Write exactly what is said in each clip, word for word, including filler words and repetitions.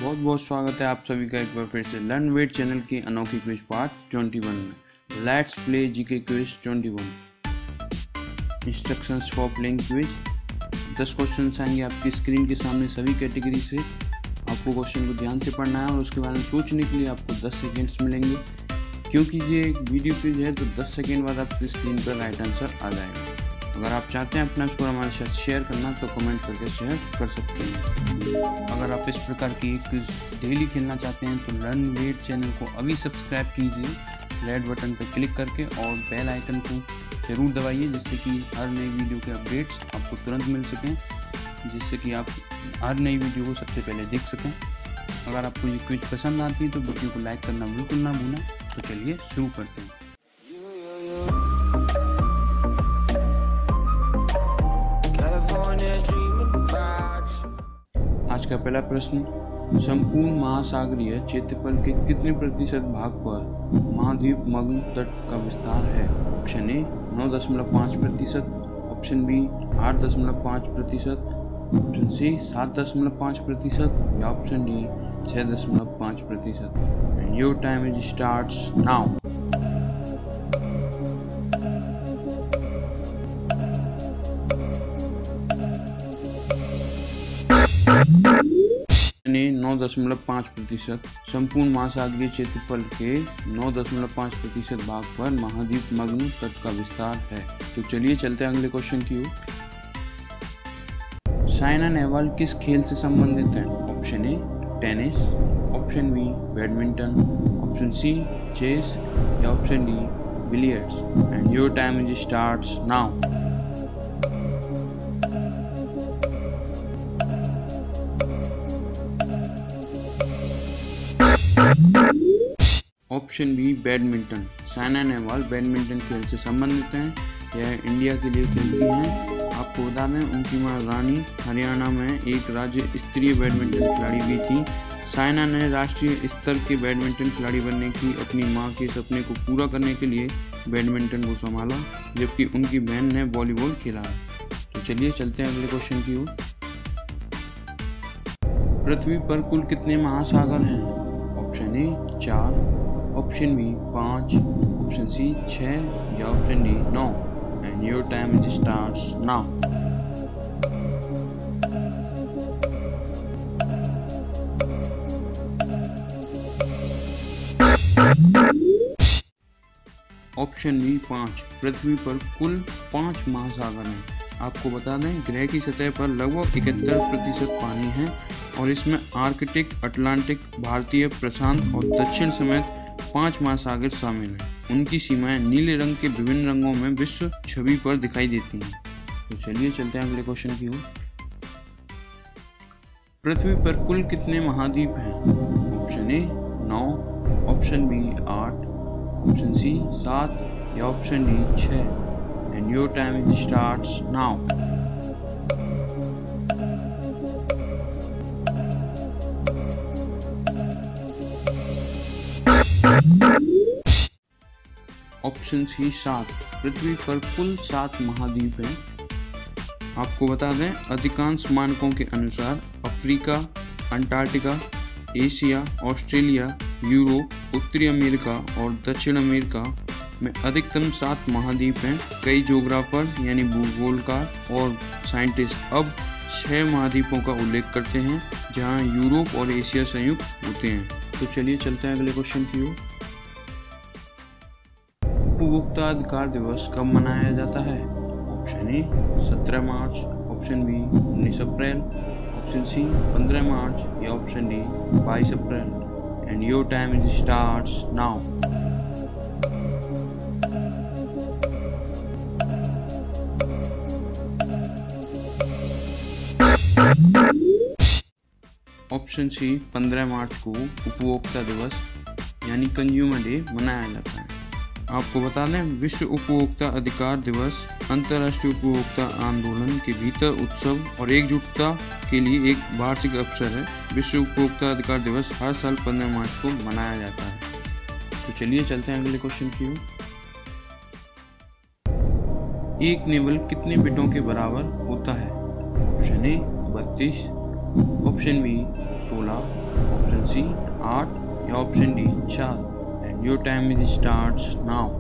बहुत बहुत स्वागत है आप सभी का एक बार फिर से लर्न वेट चैनल की अनोखी क्विज पार्ट इक्कीस में। लेट्स प्ले जीके क्विज इक्कीस। Instructions for playing quiz. दस क्वेश्चंस आएंगे आपकी स्क्रीन के सामने सभी कैटेगरी से। आपको क्वेश्चन को ध्यान से पढ़ना है और उसके बारे में सोचने के लिए आपको दस सेकेंड्स मिलेंगे। क्योंकि ये एक वीडियो क्विज है तो दस सेकेंड बाद आपकी स्क्रीन पर राइट आंसर आ जाएगा। अगर आप चाहते हैं अपना स्कोर हमारे साथ शेयर करना तो कमेंट करके शेयर कर सकते हैं। अगर आप इस प्रकार की क्विज डेली खेलना चाहते हैं तो लर्न वेट चैनल को अभी सब्सक्राइब कीजिए रेड बटन पर क्लिक करके और बेल आइकन को जरूर दबाइए, जिससे कि हर नई वीडियो के अपडेट्स आपको तुरंत मिल सकें, जिससे कि आप हर नई वीडियो को सबसे पहले देख सकें। अगर आपको ये क्विज पसंद आती है तो वीडियो को लाइक करना बिल्कुल ना भूलें। तो चलिए शुरू करते हैं। आज का पहला प्रश्न, संपूर्ण महासागरीय क्षेत्रफल के कितने प्रतिशत भाग पर महाद्वीप मग्न तट का विस्तार है? ऑप्शन ए नौ दशमलव पाँच प्रतिशत, ऑप्शन बी आठ दशमलव पाँच प्रतिशत, ऑप्शन सी सात दशमलव पाँच प्रतिशत या ऑप्शन डी छः दशमलव पाँच प्रतिशत। And your time is starts now. नौ दशमलव पाँच प्रतिशत संपूर्ण महासागरीय क्षेत्रफल के नौ दशमलव पाँच प्रतिशत भाग पर महाद्वीप मग्न तट का विस्तार है। तो चलिए चलते हैं अगले क्वेश्चन की ओर। साइना नेहवाल किस खेल से संबंधित है? Option A tennis, option B badminton, option C chess या option D billiards. And your time is starts now. Option B badminton. Saina Nehwal badminton खेल से संबंधित हैं। यह इंडिया के लिए खेलती हैं। आपको बता दें उनकी मां रानी हरियाणा में एक राज्य स्तरीय बैडमिंटन खिलाड़ी भी थी। साइना ने राष्ट्रीय स्तर के बैडमिंटन खिलाड़ी बनने की अपनी मां के सपने को पूरा करने के लिए बैडमिंटन को संभाला, जबकि उनकी बहन ने वॉलीबॉल खेला है। तो चलिए चलते हैं अगले क्वेश्चन की ओर। पृथ्वी पर कुल कितने महासागर हैं? ऑप्शन ए चार, ऑप्शन बी पाँच, ऑप्शन सी छः या ऑप्शन डी नौ। And your time is starts now. Option B पाँच। पृथ्वी पर कुल पाँच महासागर हैं। आपको बता दें ग्रह की सतह पर लगभग इकहत्तर प्रतिशत पानी है और इसमें आर्कटिक, अटलांटिक, भारतीय, प्रशांत और दक्षिण समेत पांच महासागर शामिल हैं। उनकी सीमाएं नीले रंग के विभिन्न रंगों में विश्व छवि पर दिखाई देती हैं। तो चलिए चलते हैं अगले क्वेश्चन की ओर। पृथ्वी पर कुल कितने महाद्वीप हैं? ऑप्शन ए नौ, ऑप्शन बी आठ, ऑप्शन सी सात या ऑप्शन डी छः। And your time is starts now. Option C सात। पृथ्वी पर कुल सात महाद्वीप हैं। आपको बता दें अधिकांश मानकों के अनुसार Africa, Antarctica, Asia, Australia, Europe, उत्तरी अमेरिका और दक्षिण अमेरिका में अधिकतम सात महाद्वीप हैं। कई ज्योग्राफर यानी भूगोलकार और साइंटिस्ट अब छह महाद्वीपों का उल्लेख करते हैं, जहां यूरोप और एशिया संयुक्त होते हैं। तो चलिए चलते हैं अगले क्वेश्चन की ओर। उपभोक्ता अधिकार दिवस कब मनाया जाता है? ऑप्शन ए सत्रह मार्च, ऑप्शन बी उन्नीस अप्रैल, ऑप्शन सी पंद्रह मार्च या ऑप्शन डी बाईस अप्रैल। And your time is starts now. Option C पंद्रह मार्च को उपभोक्ता दिवस यानी कंज्यूमर डे मनाया जाता है। आपको बता दें विश्व उपभोक्ता अधिकार दिवस अंतर्राष्ट्रीय उपभोक्ता आंदोलन के भीतर उत्सव और एकजुटता के लिए एक वार्षिक अवसर है। विश्व उपभोक्ता अधिकार दिवस हर साल पंद्रह मार्च को मनाया जाता है। तो चलिए चलते हैं अगले क्वेश्चन की ओर। एक नेवल कितने बिटों के बराबर होता है? ऑप्शन ए बत्तीस, ऑप्शन बी सोलह, ऑप्शन सी आठ या ऑप्शन डी चार। And your time is starts now.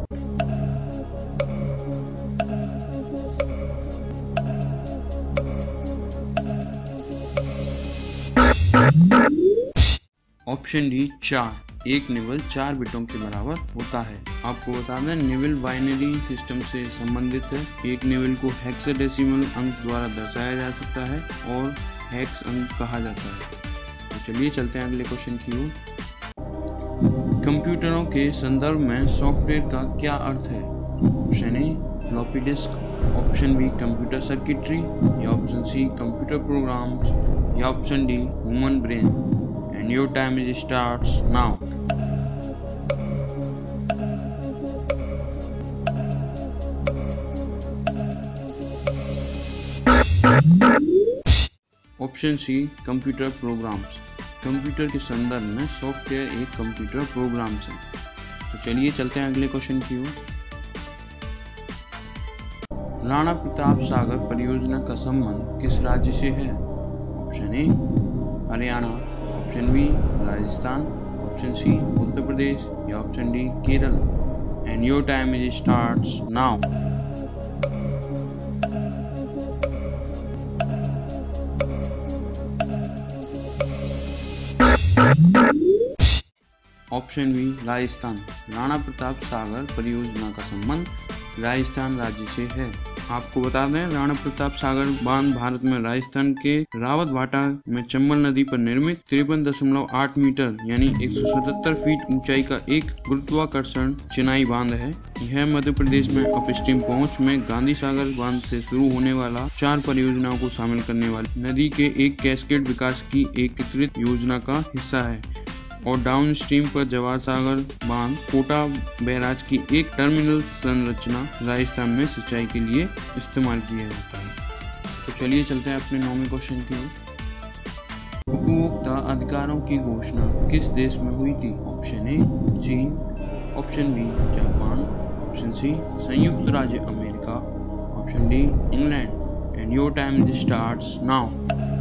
Option D चार। एक निबल चार बिटों के बराबर होता है। आपको बता दें निबल बाइनरी सिस्टम से संबंधित है। एक निबल को हेक्साडेसिमल अंक द्वारा दर्शाया जा सकता है और हेक्स अंक कहा जाता है। तो चलिए चलते हैं अगले क्वेश्चन की ओर। कंप्यूटरों के संदर्भ में सॉफ्टवेयर का क्या अर्थ है? Option A floppy disk, option B computer circuitry, या ऑप्शन सी कंप्यूटर प्रोग्राम्स, या option D human brain. And your time is starts now. Option C computer programs. Computer के संदर्भ में सॉफ्टवेयर एक कंप्यूटर प्रोग्राम्स है। तो चलिए चलते हैं अगले क्वेश्चन की ओर। राणा प्रताप सागर परियोजना का संबंध किस राज्य से है? Option A Haryana, option B Rajasthan, option C Uttar Pradesh, या option D Kerala. And your time is starts now. Option B Rajasthan. Rana Pratap Sagar परियोजना का संबंध राजस्थान राज्य से है। आपको बता दें राणा प्रताप सागर बांध भारत में राजस्थान के रावत भाटा में चंबल नदी पर निर्मित तिरपन दशमलव आठ मीटर यानी एक सौ सतहत्तर फीट ऊंचाई का एक गुरुत्वाकर्षण चिनाई बांध है। यह मध्य प्रदेश में अपस्ट्रीम पहुंच में गांधी सागर बांध से शुरू होने वाला चार परियोजनाओं को शामिल करने वाली नदी के एक कैस्केड विकास की एकीकृत योजना का हिस्सा है और डाउन स्ट्रीम पर जवाहर सागर बांध कोटा बैराज की एक टर्मिनल संरचना राजस्थान में सिंचाई के लिए इस्तेमाल किया जाता है। तो चलिए चलते हैं अपने नौवें क्वेश्चन की ओर। उपभोक्ता अधिकारों की घोषणा किस देश में हुई थी? ऑप्शन ए चीन, option B Japan, option C संयुक्त राज्य अमेरिका, option D England. And your time starts now.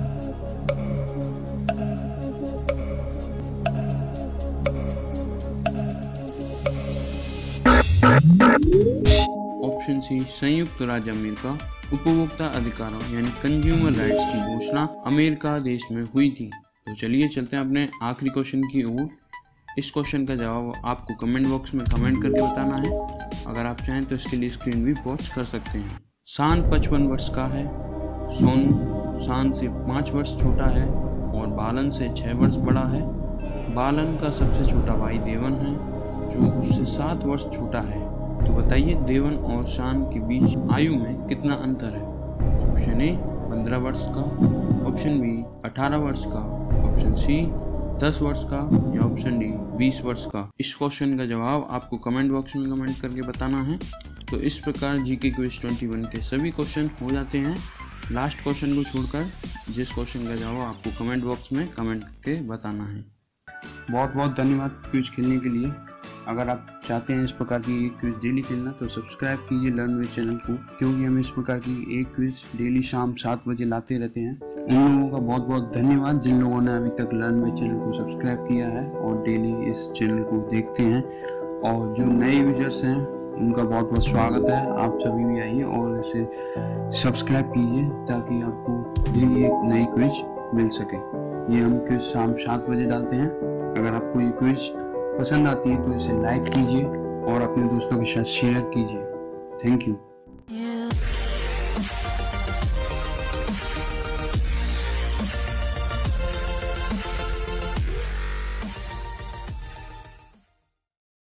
Option C संयुक्त राज्य अमेरिका। उपभोक्ता अधिकारों यानी कंज्यूमर राइट्स की घोषणा अमेरिका देश में हुई थी। तो चलिए चलते हैं अपने आखिरी क्वेश्चन की ओर। इस क्वेश्चन का जवाब आपको कमेंट बॉक्स में कमेंट करके बताना है। अगर आप चाहें तो इसके लिए स्क्रीन भी पॉज कर सकते हैं। शान पचपन वर्ष का है, सोनू शान से पाँच वर्ष छोटा है और बालन से छः वर्ष बड़ा है। बालन का सबसे छोटा भाई देवन है जो उससे सात वर्ष छोटा है। तो बताइए देवन और शान के बीच आयु में कितना अंतर है? ऑप्शन ए पंद्रह वर्ष का, ऑप्शन बी अठारह वर्ष का, ऑप्शन सी दस वर्ष का, या ऑप्शन डी बीस वर्ष का। इस क्वेश्चन का जवाब आपको कमेंट बॉक्स में कमेंट करके बताना है। तो इस प्रकार जीके क्विज इक्कीस के सभी क्वेश्चन हो जाते हैं लास्ट क्वेश्चन को छोड़कर, जिस क्वेश्चन का जवाब आपको कमेंट बॉक्स में कमेंट करके बताना है। बहुत बहुत धन्यवाद क्विज खेलने के लिए। अगर आप चाहते हैं इस प्रकार की एक क्विज डेली खेलना तो सब्सक्राइब कीजिए लर्न विद चैनल को, क्योंकि हम इस प्रकार की एक क्विज डेली शाम सात बजे लाते रहते हैं। उन लोगों का बहुत बहुत धन्यवाद जिन लोगों ने अभी तक लर्न विद चैनल को सब्सक्राइब किया है और डेली इस चैनल को देखते हैं। और जो नए यूजर्स हैं उनका बहुत बहुत स्वागत है। आप सभी भी आइए और इसे सब्सक्राइब कीजिए ताकि आपको डेली एक नई क्विज मिल सके। ये हम क्विज शाम सात बजे डालते हैं। अगर आपको ये क्विज पसंद आती है तो इसे लाइक कीजिए और अपने दोस्तों के साथ शेयर कीजिए। Thank you.